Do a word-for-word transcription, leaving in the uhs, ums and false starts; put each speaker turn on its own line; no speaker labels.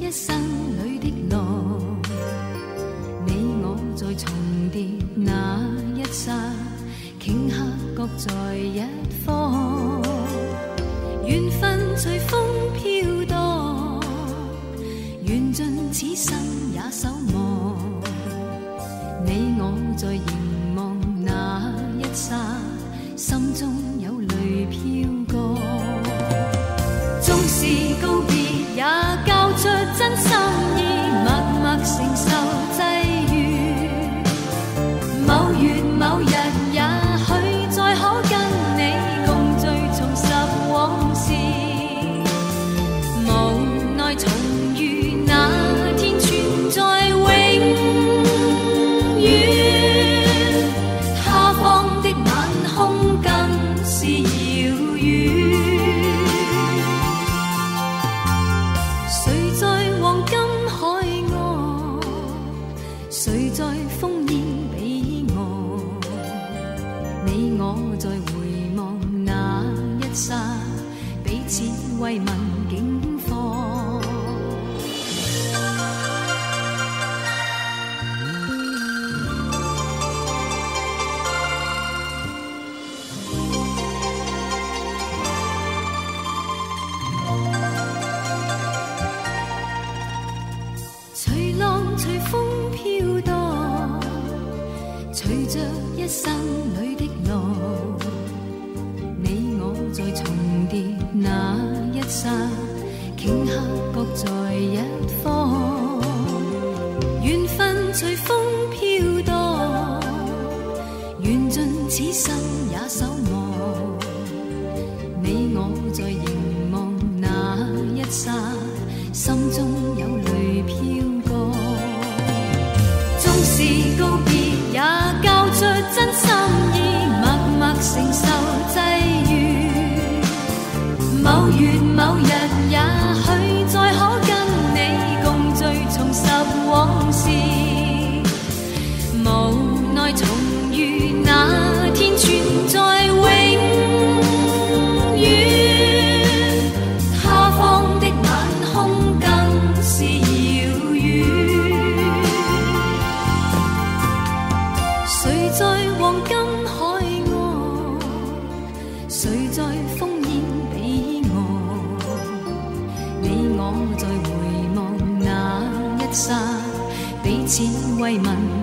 一生里的路，你我在重叠那一刹，頃刻各在一方，缘分随风飘荡，缘尽此生也守望。你我在凝望那一刹，心中有泪飘过。纵是告别，也交出真心意，默默承受际遇。某月某日，也許再可跟你共聚重拾往事。無奈重遇那天存在永遠，他方的晚空更是遙遠。誰在黃金海岸，誰在烽煙彼岸？你我在回望那一剎，彼此慰問境況。隨浪隨風飄蕩，隨着一生裏的路，你我在重疊那一剎，頃刻各在一方，緣分隨風飄蕩，緣盡此生也守望。你我在凝望那一剎，心中有淚飄過。縱是告別，也交出真心意，默默承受際遇。某月某日，也許再可跟你共聚重拾往事。無奈重遇那天存在永遠，他方的晚空更是遙遠。誰在黃金海岸，誰在烽煙彼岸？你我在回望那一剎，彼此慰問